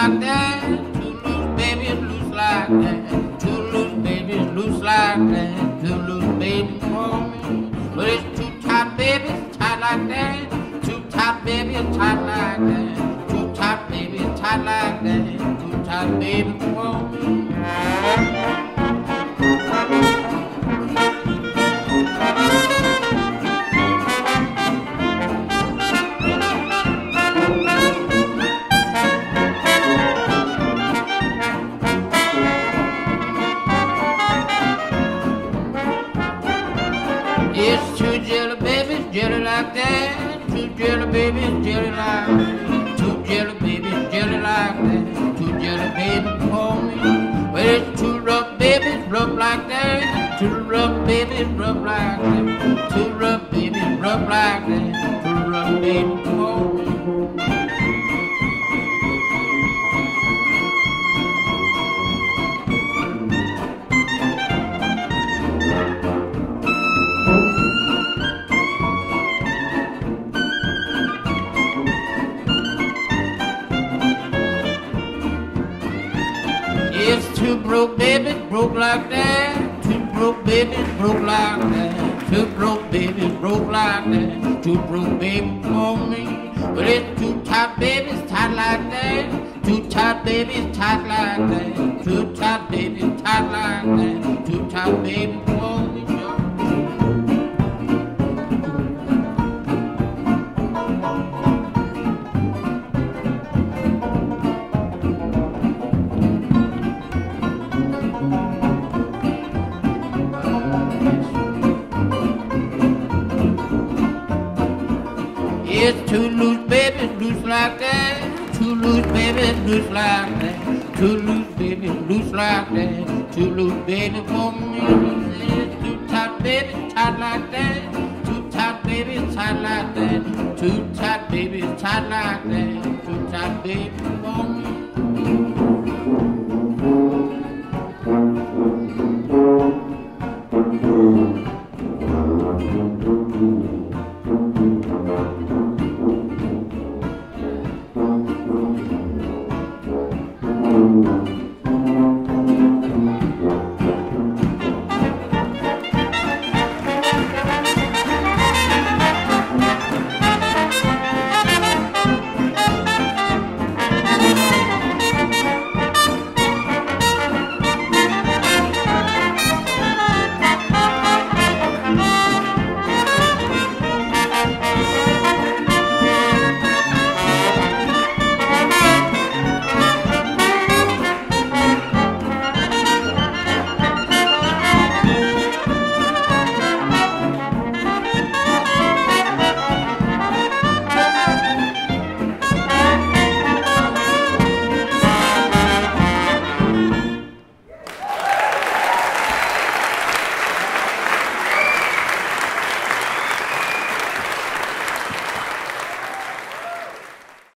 like that. Too loose, baby, loose like that. Too loose, baby, loose like that. Too loose, baby, for me. But it's too tight, baby, tight like that. Too tight, baby, tight like that. Too tight, baby, tight like that. Too tight, baby, for me. It's too jelly, baby, jelly like that. Too jelly, baby, jelly like that. Too jelly, baby, jelly like that. Too jelly, baby, for me. Well, it's too rough, baby, rough like that. Too rough, baby, rough like that. Too rough, baby, rough like that. Too rough, baby, for me. It's too broke, baby, broke like that. Too broke, baby, broke like that. Too broke, baby, broke like that. Too broke, baby, for me. But it's too tight, baby, it's tight like that. Too tight, baby, it's tight like that. Too tight, baby, it's tight like that. Too tight, baby, for me. It's too loose, baby, loose like that. Too loose, baby, loose like that. Too loose, baby, loose like that. Too loose, baby, for me. It's too tight, baby, tight like that. Too tight, baby, tight like that. Too tight, baby, tight like that. Too tight, baby, for me.